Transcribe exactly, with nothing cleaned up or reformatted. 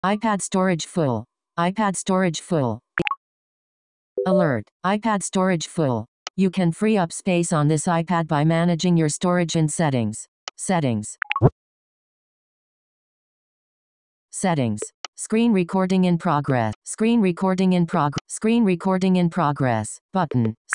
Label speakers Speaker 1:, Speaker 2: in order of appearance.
Speaker 1: iPad storage full. iPad storage full. Alert. iPad storage full. You can free up space on this iPad by managing your storage in Settings. Settings. Settings. Screen recording in progress. Screen recording in prog. Screen recording in progress. Button.